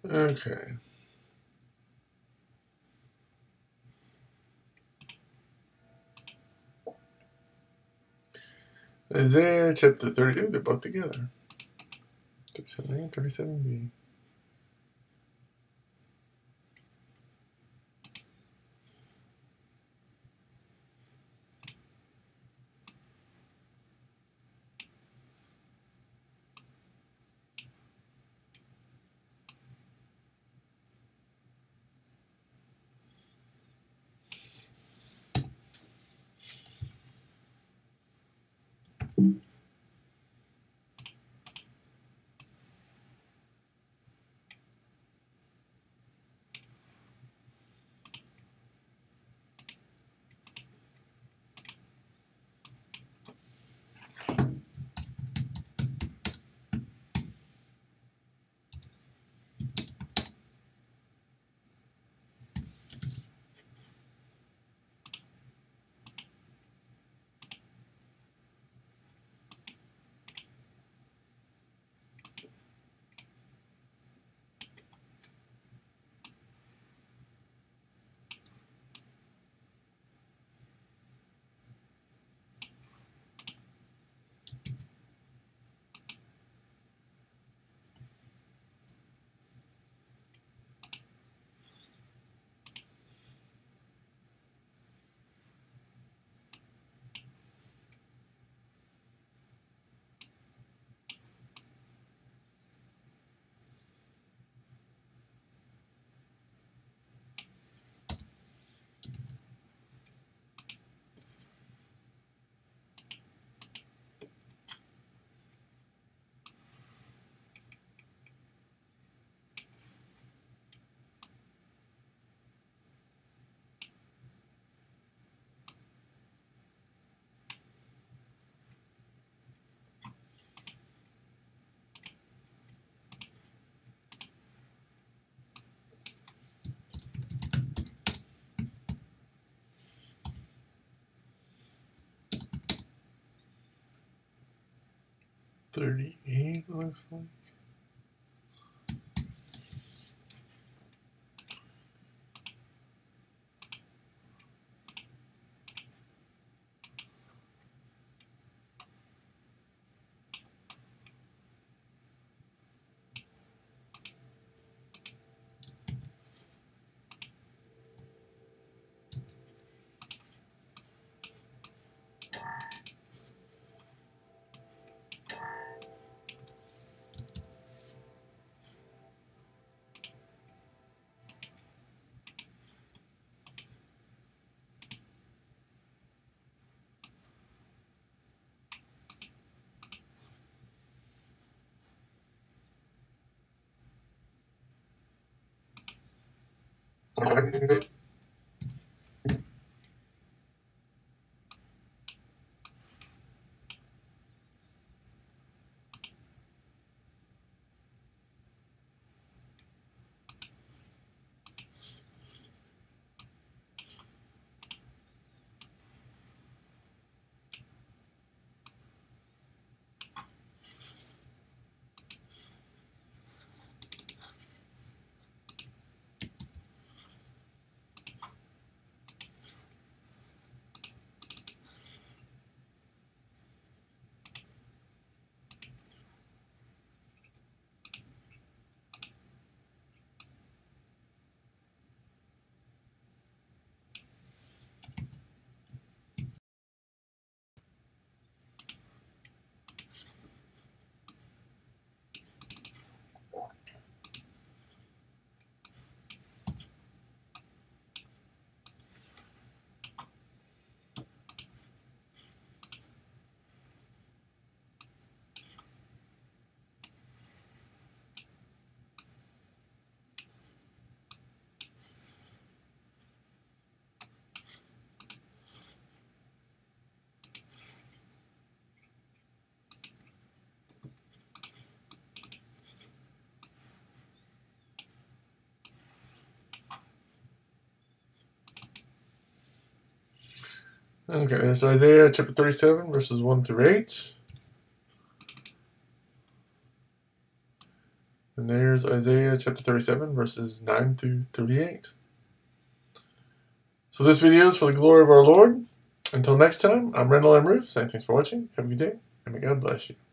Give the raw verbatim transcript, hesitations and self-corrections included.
Okay. Isaiah chapter thirty. They're both together. thirty-seven A, thirty-seven B. thirty-eight looks like. Okay, so Isaiah chapter thirty-seven, verses one through eight. And there's Isaiah chapter thirty-seven, verses nine through thirty-eight. So this video is for the glory of our Lord. Until next time, I'm Randall M. Ruth, saying thanks for watching. Have a good day, and may God bless you.